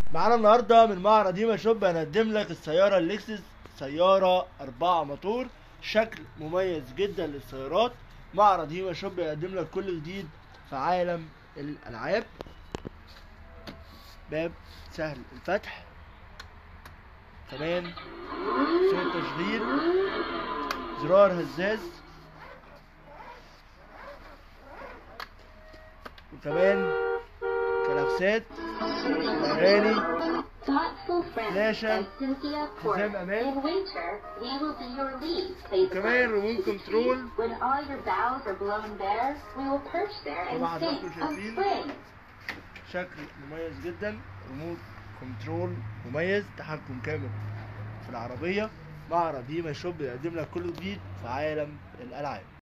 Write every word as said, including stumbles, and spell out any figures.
معانا النهارده من معرض هيما شوب هنقدم لك السيارة اللكسس، سيارة أربعة موتور، شكل مميز جدا للسيارات. معرض هيما شوب يقدم لك كل جديد في عالم الألعاب. باب سهل الفتح، كمان صوت تشغيل، زرار هزاز، وكمان كلاكسات، أغاني، فلاشة، حزام أمان، وكمان ريموت كنترول. زي ما حضراتكم شايفين شكل مميز جدا، ريموت كنترول مميز، تحكم كامل في العربية. معرض هيما شوب يقدم لك كل جديد في عالم الألعاب.